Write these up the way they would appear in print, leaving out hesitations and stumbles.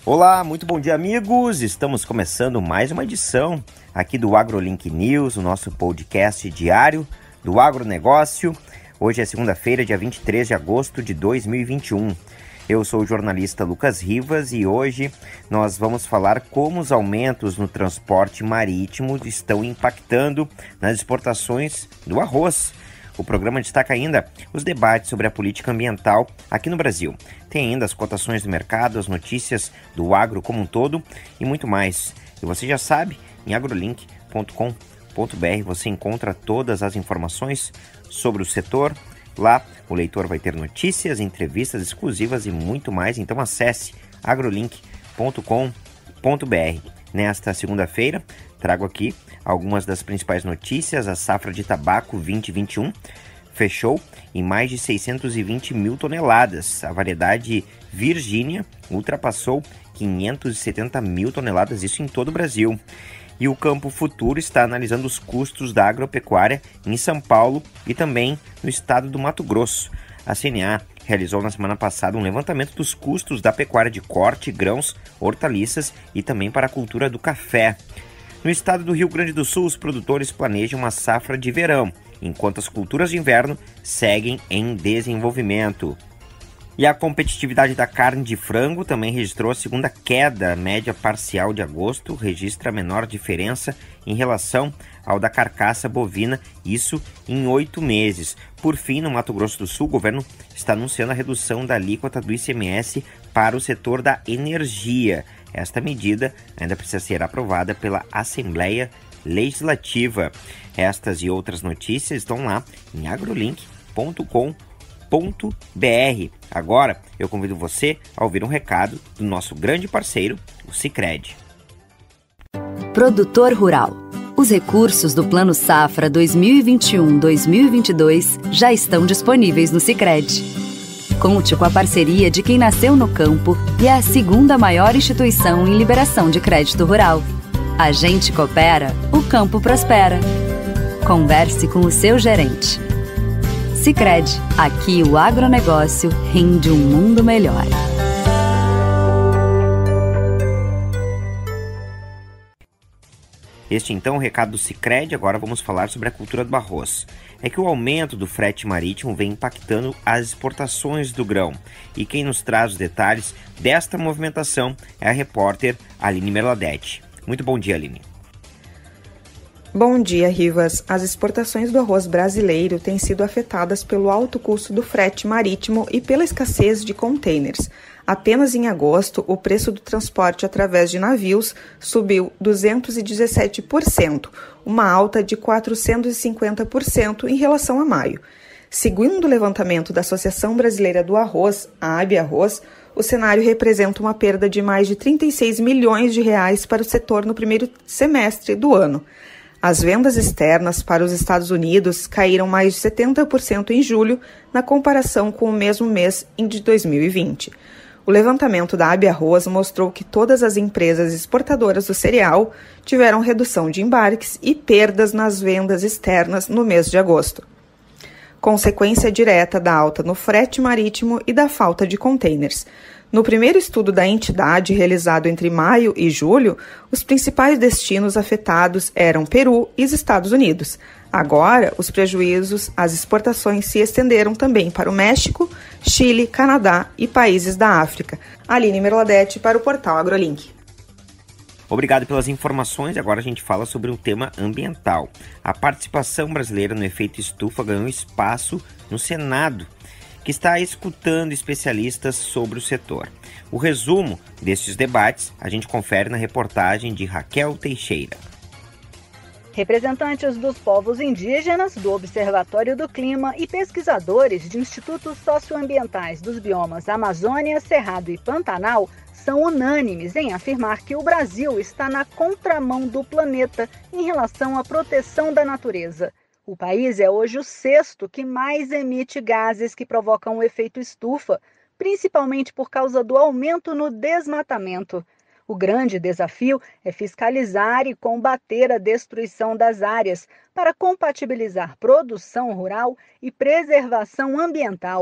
Olá, muito bom dia, amigos! Estamos começando mais uma edição aqui do AgroLink News, o nosso podcast diário do agronegócio. Hoje é segunda-feira, dia 23 de agosto de 2021. Eu sou o jornalista Lucas Rivas e hoje nós vamos falar como os aumentos no transporte marítimo estão impactando nas exportações do arroz. O programa destaca ainda os debates sobre a política ambiental aqui no Brasil. Tem ainda as cotações do mercado, as notícias do agro como um todo e muito mais. E você já sabe, em agrolink.com.br você encontra todas as informações sobre o setor. Lá o leitor vai ter notícias, entrevistas exclusivas e muito mais. Então acesse agrolink.com.br. Nesta segunda-feira, trago aqui algumas das principais notícias. A safra de tabaco 2021 fechou em mais de 620 mil toneladas. A variedade Virgínia ultrapassou 570 mil toneladas, isso em todo o Brasil. E o Campo Futuro está analisando os custos da agropecuária em São Paulo e também no estado do Mato Grosso. A CNA realizou na semana passada um levantamento dos custos da pecuária de corte, grãos, hortaliças e também para a cultura do café. No estado do Rio Grande do Sul, os produtores planejam uma safra de verão, enquanto as culturas de inverno seguem em desenvolvimento. E a competitividade da carne de frango também registrou a segunda queda. A média parcial de agosto registra a menor diferença em relação ao da carcaça bovina, isso em 8 meses. Por fim, no Mato Grosso do Sul, o governo está anunciando a redução da alíquota do ICMS para o setor da energia. Esta medida ainda precisa ser aprovada pela Assembleia Legislativa. Estas e outras notícias estão lá em agrolink.com.br. Agora eu convido você a ouvir um recado do nosso grande parceiro, o Sicredi. Produtor Rural. Os recursos do Plano Safra 2021-2022 já estão disponíveis no Sicredi. Conte com a parceria de quem nasceu no campo e é a segunda maior instituição em liberação de crédito rural. A gente coopera, o campo prospera. Converse com o seu gerente. Sicredi, aqui o agronegócio rende um mundo melhor. Este então é o recado do Sicredi. Agora vamos falar sobre a cultura do arroz. É que o aumento do frete marítimo vem impactando as exportações do grão. E quem nos traz os detalhes desta movimentação é a repórter Aline Merladete. Muito bom dia, Aline. Bom dia, Rivas. As exportações do arroz brasileiro têm sido afetadas pelo alto custo do frete marítimo e pela escassez de contêineres. Apenas em agosto, o preço do transporte através de navios subiu 217%, uma alta de 450% em relação a maio. Segundo o levantamento da Associação Brasileira do Arroz, a Abiarroz, o cenário representa uma perda de mais de 36 milhões de reais para o setor no primeiro semestre do ano. As vendas externas para os Estados Unidos caíram mais de 70% em julho, na comparação com o mesmo mês de 2020. O levantamento da Abiarroz mostrou que todas as empresas exportadoras do cereal tiveram redução de embarques e perdas nas vendas externas no mês de agosto. Consequência direta da alta no frete marítimo e da falta de contêineres. No primeiro estudo da entidade, realizado entre maio e julho, os principais destinos afetados eram Peru e os Estados Unidos. Agora, os prejuízos às exportações se estenderam também para o México, Chile, Canadá e países da África. Aline Merladete para o portal AgroLink. Obrigado pelas informações. Agora a gente fala sobre o tema ambiental. A participação brasileira no efeito estufa ganhou espaço no Senado, que está escutando especialistas sobre o setor. O resumo destes debates a gente confere na reportagem de Raquel Teixeira. Representantes dos povos indígenas, do Observatório do Clima e pesquisadores de institutos socioambientais dos biomas Amazônia, Cerrado e Pantanal são unânimes em afirmar que o Brasil está na contramão do planeta em relação à proteção da natureza. O país é hoje o sexto que mais emite gases que provocam o efeito estufa, principalmente por causa do aumento no desmatamento. O grande desafio é fiscalizar e combater a destruição das áreas para compatibilizar produção rural e preservação ambiental.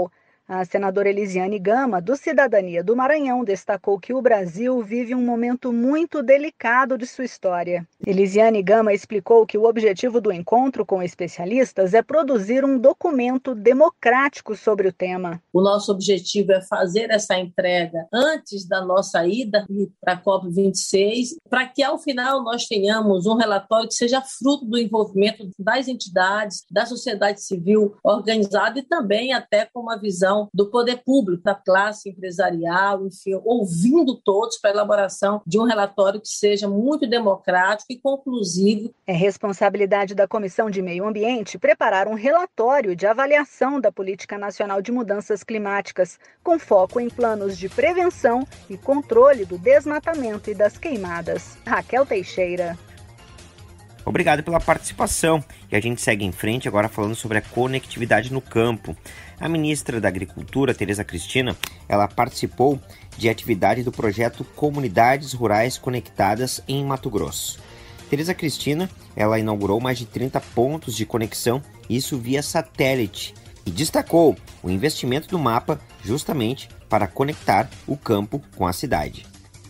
A senadora Elisiane Gama, do Cidadania do Maranhão, destacou que o Brasil vive um momento muito delicado de sua história. Elisiane Gama explicou que o objetivo do encontro com especialistas é produzir um documento democrático sobre o tema. O nosso objetivo é fazer essa entrega antes da nossa ida para a COP26, para que ao final nós tenhamos um relatório que seja fruto do envolvimento das entidades, da sociedade civil organizada e também até com uma visão do poder público, da classe empresarial, enfim, ouvindo todos para a elaboração de um relatório que seja muito democrático e conclusivo. É responsabilidade da Comissão de Meio Ambiente preparar um relatório de avaliação da Política Nacional de Mudanças Climáticas, com foco em planos de prevenção e controle do desmatamento e das queimadas. Raquel Teixeira. Obrigado pela participação. E a gente segue em frente agora falando sobre a conectividade no campo. A ministra da Agricultura, Tereza Cristina, ela participou de atividade do projeto Comunidades Rurais Conectadas em Mato Grosso. Tereza Cristina, ela inaugurou mais de 30 pontos de conexão, isso via satélite, e destacou o investimento do mapa justamente para conectar o campo com a cidade.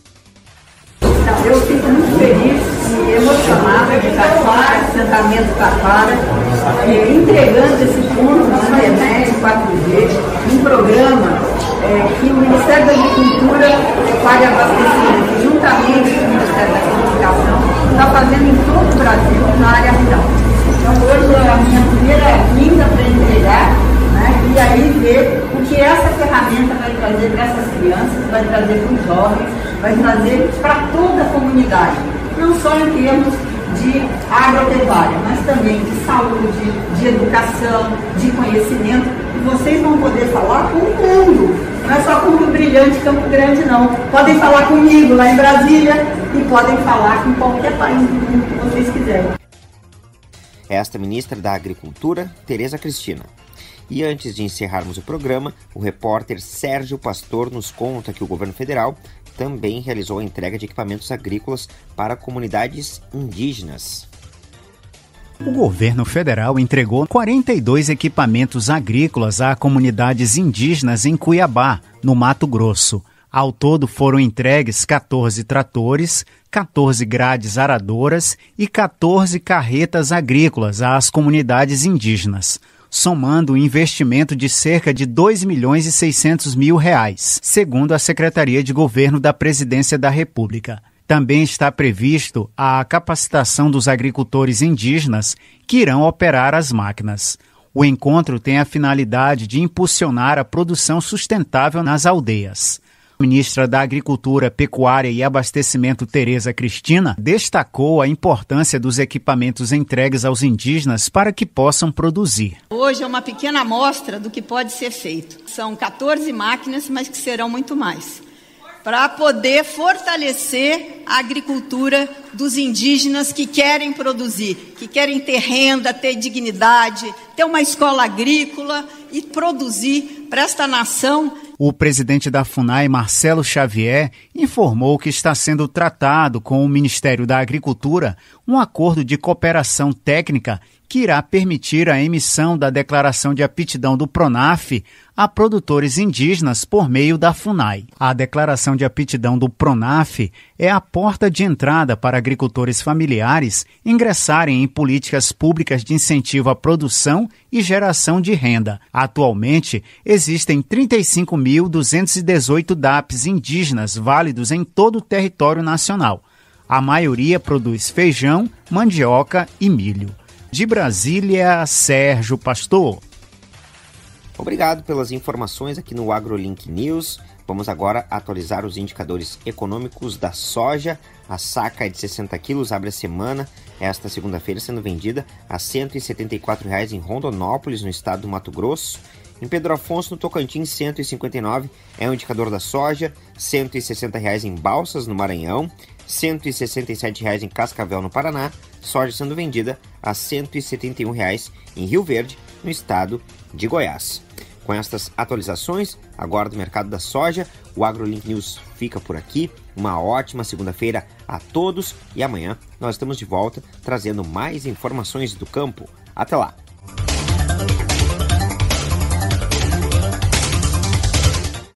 Eu fico muito feliz e emocionada de Taquara, assentamento Taquara, entregando esse ponto de internet 4G, um programa que o Ministério da Agricultura faz abastecimento, juntamente com o Ministério da Comunicação, está fazendo em todo o Brasil, na área rural. Então hoje é a minha primeira vinda para entregar, né, e aí ver o que essa ferramenta vai trazer para essas crianças, vai trazer para os jovens, vai trazer para toda a comunidade, não só em termos de agropecuária, mas também de saúde, de educação, de conhecimento, e vocês vão poder falar com o mundo, não é só com o Rio Brilhante, Campo Grande, não. Podem falar comigo lá em Brasília e podem falar com qualquer país do mundo que vocês quiserem. Esta ministra da Agricultura, Tereza Cristina. E antes de encerrarmos o programa, o repórter Sérgio Pastor nos conta que o governo federal também realizou a entrega de equipamentos agrícolas para comunidades indígenas. O governo federal entregou 42 equipamentos agrícolas a comunidades indígenas em Cuiabá, no Mato Grosso. Ao todo foram entregues 14 tratores, 14 grades aradoras e 14 carretas agrícolas às comunidades indígenas, somando um investimento de cerca de R$ 2.600.000, segundo a Secretaria de Governo da Presidência da República. Também está previsto a capacitação dos agricultores indígenas que irão operar as máquinas. O encontro tem a finalidade de impulsionar a produção sustentável nas aldeias. A ministra da Agricultura, Pecuária e Abastecimento, Tereza Cristina, destacou a importância dos equipamentos entregues aos indígenas para que possam produzir. Hoje é uma pequena amostra do que pode ser feito. São 14 máquinas, mas que serão muito mais, para poder fortalecer a agricultura dos indígenas que querem produzir, que querem ter renda, ter dignidade, ter uma escola agrícola e produzir para esta nação. O presidente da FUNAI, Marcelo Xavier, informou que está sendo tratado com o Ministério da Agricultura um acordo de cooperação técnica que irá permitir a emissão da declaração de aptidão do PRONAF a produtores indígenas por meio da FUNAI. A declaração de aptidão do PRONAF é a porta de entrada para agricultores familiares ingressarem em políticas públicas de incentivo à produção e geração de renda. Atualmente, existem 35.218 DAPs indígenas válidos em todo o território nacional. A maioria produz feijão, mandioca e milho. De Brasília, Sérgio Pastor. Obrigado pelas informações aqui no AgroLink News. Vamos agora atualizar os indicadores econômicos da soja. A saca de 60 quilos abre a semana, esta segunda-feira, sendo vendida a R$ 174,00 em Rondonópolis, no estado do Mato Grosso. Em Pedro Afonso, no Tocantins, 159 é o indicador da soja, R$ 160,00 em Balsas, no Maranhão, R$ 167,00 em Cascavel, no Paraná, soja sendo vendida a R$ 171,00 em Rio Verde, no estado de Goiás. Com estas atualizações, agora do mercado da soja, o AgroLink News fica por aqui. Uma ótima segunda-feira a todos e amanhã nós estamos de volta trazendo mais informações do campo. Até lá!